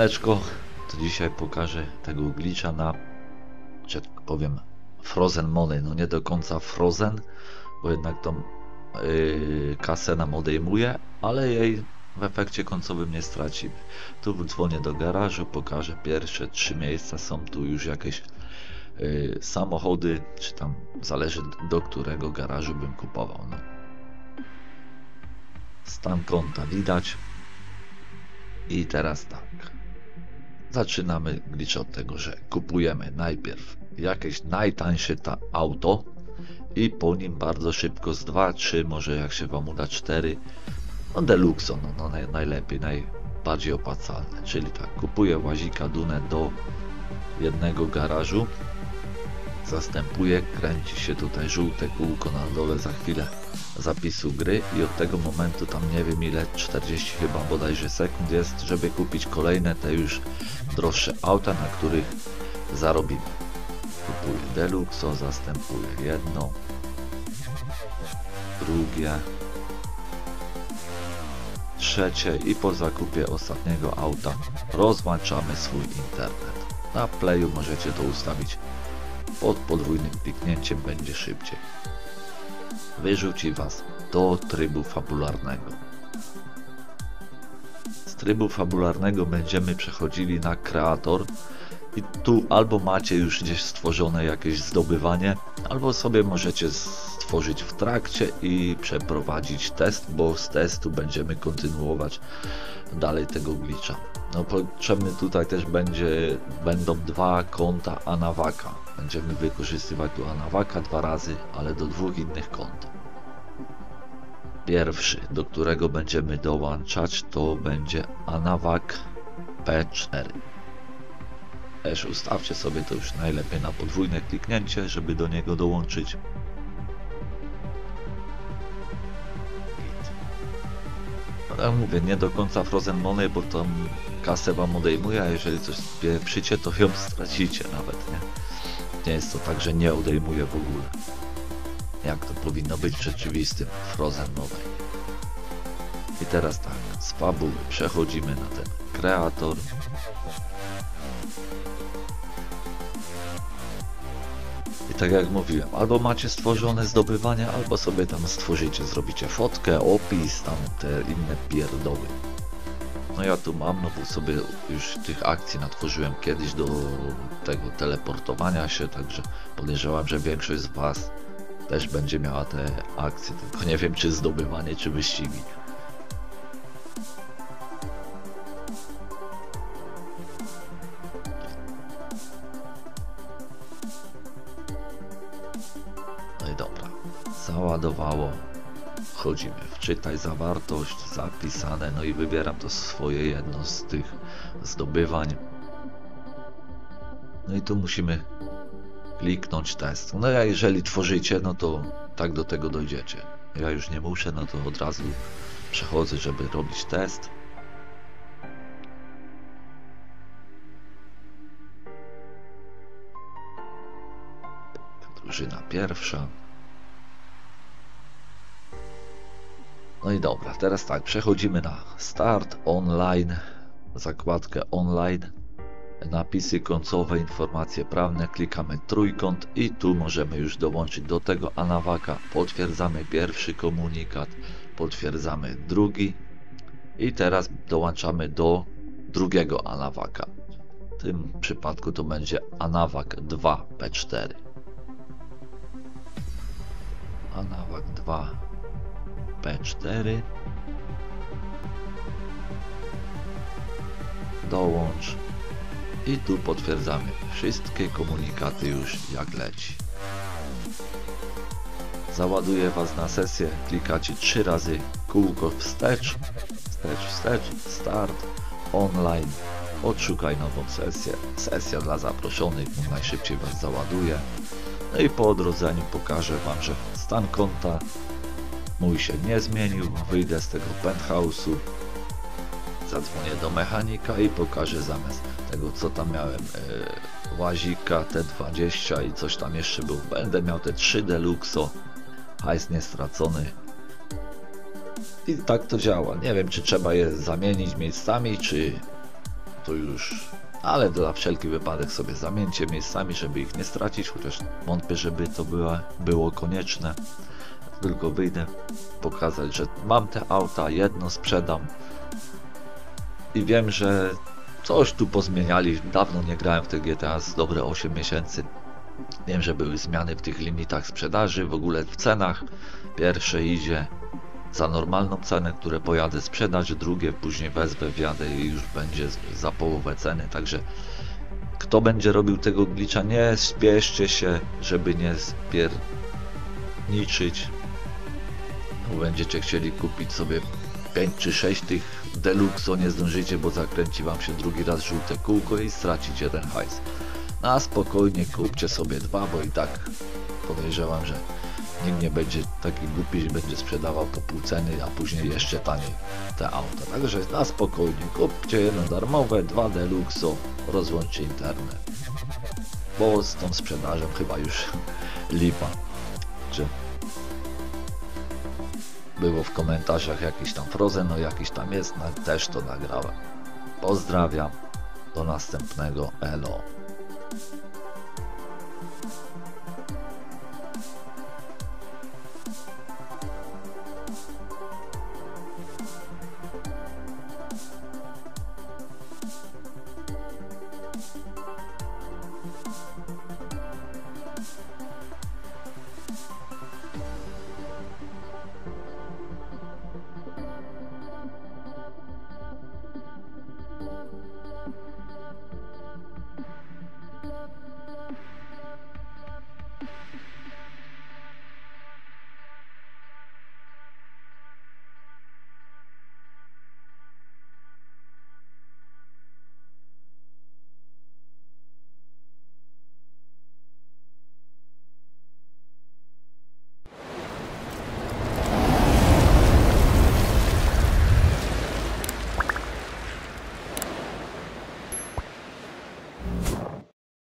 Siemaneczko, to dzisiaj pokażę tego glitcha na, że tak powiem, Frozen Money. No nie do końca Frozen, bo jednak tą kasę nam odejmuje, ale jej w efekcie końcowym nie stracimy. Tu dzwonię do garażu, pokażę pierwsze 3 miejsca, są tu już jakieś samochody, czy tam zależy do którego garażu bym kupował. No. Stan konta widać. I teraz tak. Zaczynamy glitch od tego, że kupujemy najpierw jakieś najtańsze auto i po nim bardzo szybko z 2, 3, może jak się wam uda 4, no deluxo, no najlepiej, najbardziej opłacalne, czyli tak, kupuję łazika Dunę do jednego garażu, zastępuję, kręci się tutaj żółte kółko na dole za chwilę zapisu gry i od tego momentu tam nie wiem ile, 40 chyba bodajże sekund jest, żeby kupić kolejne te już droższe auta, na których zarobimy. Kupuję deluxo, zastępuję jedno, drugie, trzecie i po zakupie ostatniego auta rozłączamy swój internet. Na playu możecie to ustawić pod podwójnym kliknięciem, będzie szybciej. Wyrzuci was do trybu fabularnego. Z trybu fabularnego będziemy przechodzili na kreator i tu albo macie już gdzieś stworzone jakieś zdobywanie, albo sobie możecie stworzyć w trakcie i przeprowadzić test, bo z testu będziemy kontynuować dalej tego glitcha. No potrzebny tutaj też będą 2 konta Anawaka. Będziemy wykorzystywać tu Anawaka 2 razy, ale do 2 innych kont. Pierwszy, do którego będziemy dołączać, to będzie Anawak P4. Też ustawcie sobie to już najlepiej na podwójne kliknięcie, żeby do niego dołączyć. No jak mówię, nie do końca Frozen Money, bo tam kasę wam odejmuje, a jeżeli coś pieprzycie, to ją stracicie nawet, nie? Nie jest to tak, że nie odejmuje w ogóle. Jak to powinno być w rzeczywistym Frozen Money. I teraz tak, z fabuły przechodzimy na ten kreator. I tak jak mówiłem, albo macie stworzone zdobywania, albo sobie tam stworzycie, zrobicie fotkę, opis, tam te inne pierdoły. No ja tu mam, no bo sobie już tych akcji natworzyłem kiedyś do tego teleportowania się, także podejrzewam, że większość z was też będzie miała te akcje, tylko nie wiem czy zdobywanie, czy wyścigi. No i dobra, załadowało. Wchodzimy w czytaj zawartość, zapisane, no i wybieram to swoje jedno z tych zdobywań. No i tu musimy kliknąć test. No ja jeżeli tworzycie, no to tak do tego dojdziecie. Ja już nie muszę, no to od razu przechodzę, żeby robić test. Drużyna pierwsza. No i dobra, teraz tak, przechodzimy na start, online, zakładkę online, napisy końcowe, informacje prawne, klikamy trójkąt i tu możemy już dołączyć do tego Anawaka, potwierdzamy pierwszy komunikat, potwierdzamy drugi i teraz dołączamy do drugiego Anawaka. W tym przypadku to będzie Anawak 2 P4. Anawak 2 P4, dołącz i tu potwierdzamy wszystkie komunikaty już jak leci. Załaduje was na sesję, klikacie 3 razy kółko wstecz, wstecz, start, online, odszukaj nową sesję, sesja dla zaproszonych, najszybciej was załaduje. No i po odrodzeniu pokażę wam, że stan konta mój się nie zmienił, wyjdę z tego penthouse'u, zadzwonię do mechanika i pokażę zamiast tego co tam miałem, łazika T20 i coś tam jeszcze był, będę miał te 3 deluxo, hajs nie stracony. I tak to działa, nie wiem czy trzeba je zamienić miejscami, czy to już, ale dla wszelki wypadek sobie zamieńcie miejscami, żeby ich nie stracić, chociaż wątpię, żeby to było konieczne. Tylko wyjdę pokazać, że mam te auta, jedno sprzedam i wiem, że coś tu pozmieniali. Dawno nie grałem w te GTA, z dobre 8 miesięcy. Wiem, że były zmiany w tych limitach sprzedaży, w ogóle w cenach. Pierwsze idzie za normalną cenę, które pojadę sprzedać, drugie później wezmę, wjadę i już będzie za połowę ceny. Także kto będzie robił tego glitcha, nie spieszcie się, żeby nie spierniczyć. Bo będziecie chcieli kupić sobie 5 czy 6 tych deluxe, nie zdążycie, bo zakręci wam się drugi raz żółte kółko i stracicie ten hajs. Na spokojnie kupcie sobie dwa, bo i tak podejrzewam, że nikt nie będzie taki głupi, że będzie sprzedawał po pół ceny, a później jeszcze taniej te auta. Także na spokojnie kupcie jedno darmowe, dwa deluxe, rozłączcie internet. Bo z tą sprzedażą chyba już lipa. Czy było w komentarzach jakiś tam Frozen, no jakiś tam jest, no, też to nagrałem. Pozdrawiam, do następnego, elo.